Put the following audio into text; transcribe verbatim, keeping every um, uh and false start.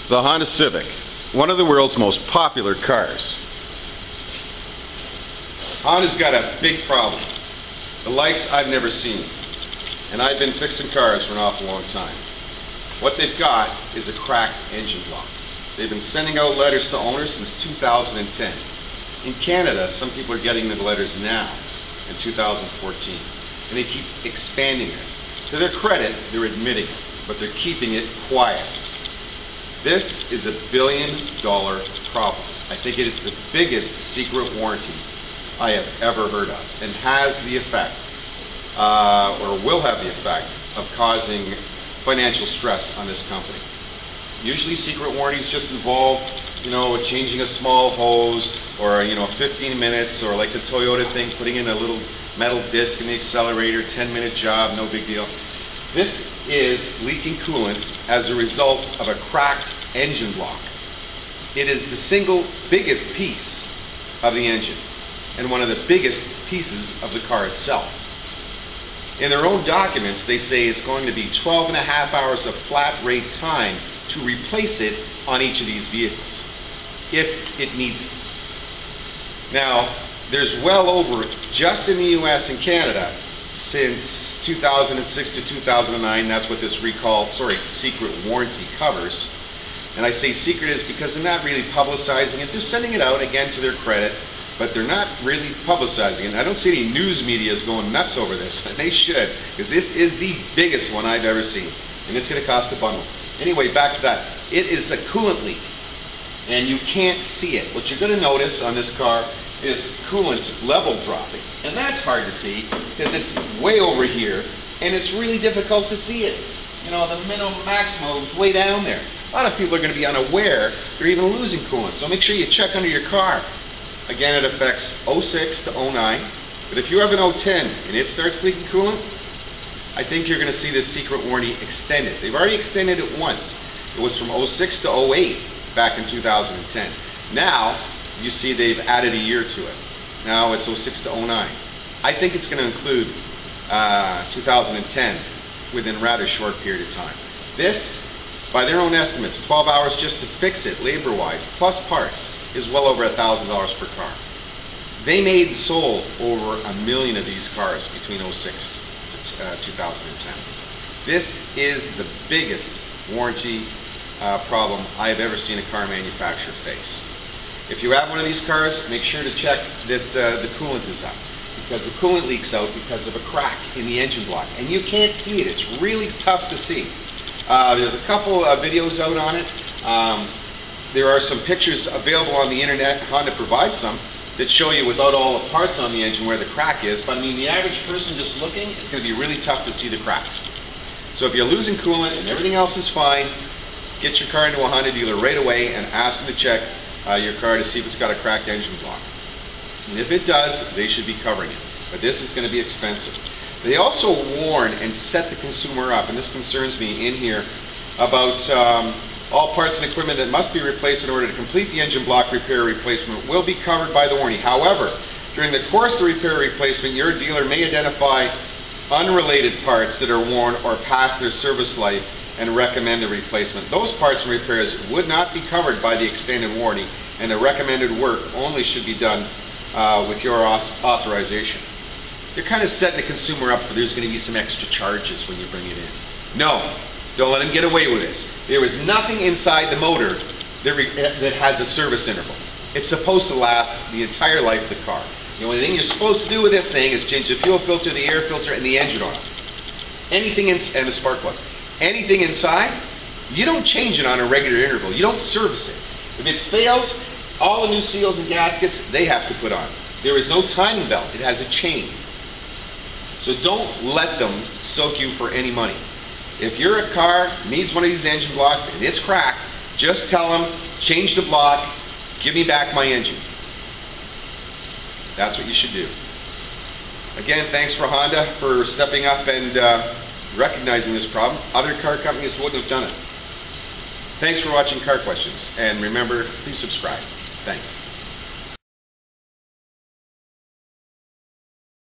The Honda Civic, one of the world's most popular cars. Honda's got a big problem, the likes I've never seen, and I've been fixing cars for an awful long time. What they've got is a cracked engine block. They've been sending out letters to owners since two thousand ten. In Canada, some people are getting the letters now, in two thousand fourteen, and they keep expanding this. To their credit, they're admitting it, but they're keeping it quiet. This is a billion dollar problem. I think it is the biggest secret warranty I have ever heard of, and has the effect, uh, or will have the effect, of causing financial stress on this company. Usually secret warranties just involve, you know, changing a small hose, or, you know, fifteen minutes, or like the Toyota thing, putting in a little metal disc in the accelerator, ten minute job, no big deal. This is leaking coolant as a result of a cracked engine block. It is the single biggest piece of the engine, and one of the biggest pieces of the car itself. In their own documents, they say it's going to be twelve and a half hours of flat rate time to replace it on each of these vehicles, if it needs it. Now, there's well over, just in the U S and Canada, since two thousand six to two thousand nine, that's what this recall, sorry, secret warranty covers. And I say secret is because they're not really publicizing it. They're sending it out, again, to their credit, but they're not really publicizing it. And I don't see any news medias going nuts over this. They should, because this is the biggest one I've ever seen, and it's going to cost a bundle. Anyway, back to that. It is a coolant leak, and you can't see it. What you're going to notice on this car is coolant level dropping, and that's hard to see because it's way over here, and it's really difficult to see it. You know, the minimum maximum is way down there. A lot of people are going to be unaware they're even losing coolant, so make sure you check under your car. Again, it affects oh six to oh nine, but if you have an oh ten and it starts leaking coolant, I think you're going to see this secret warranty extended. They've already extended it once. It was from oh six to oh eight back in two thousand ten. Now, you see they've added a year to it. Now it's oh six to oh nine. I think it's going to include uh, two thousand ten within a rather short period of time. This, by their own estimates, twelve hours just to fix it labor-wise, plus parts, is well over a thousand dollars per car. They made and sold over a million of these cars between oh six to uh, two thousand ten. This is the biggest warranty uh, problem I have ever seen a car manufacturer face. If you have one of these cars, make sure to check that uh, the coolant is up, because the coolant leaks out because of a crack in the engine block, and you can't see it. It's really tough to see. Uh, there's a couple of videos out on it. Um, there are some pictures available on the internet. Honda provides some that show you without all the parts on the engine where the crack is, but I mean, the average person just looking, it's going to be really tough to see the cracks. So if you're losing coolant and everything else is fine, get your car into a Honda dealer right away and ask them to check uh, your car to see if it's got a cracked engine block. And if it does, they should be covering it. But this is going to be expensive. They also warn and set the consumer up, and this concerns me in here, about um, all parts and equipment that must be replaced in order to complete the engine block repair or replacement will be covered by the warranty. However, during the course of the repair or replacement, your dealer may identify unrelated parts that are worn or past their service life and recommend a replacement. Those parts and repairs would not be covered by the extended warranty, and the recommended work only should be done uh, with your authorization. They're kind of setting the consumer up for there's going to be some extra charges when you bring it in. No, don't let them get away with this. There is nothing inside the motor that, re that has a service interval. It's supposed to last the entire life of the car. The only thing you're supposed to do with this thing is change the fuel filter, the air filter, and the engine oil. Anything in, and the spark plugs. Anything inside, you don't change it on a regular interval. You don't service it. If it fails, all the new seals and gaskets, they have to put on. There is no timing belt. It has a chain. So don't let them soak you for any money. If your car needs one of these engine blocks and it's cracked, just tell them, change the block, give me back my engine. That's what you should do. Again, thanks for Honda for stepping up and uh, recognizing this problem. Other car companies wouldn't have done it. Thanks for watching Car Questions, and remember, please subscribe. Thanks.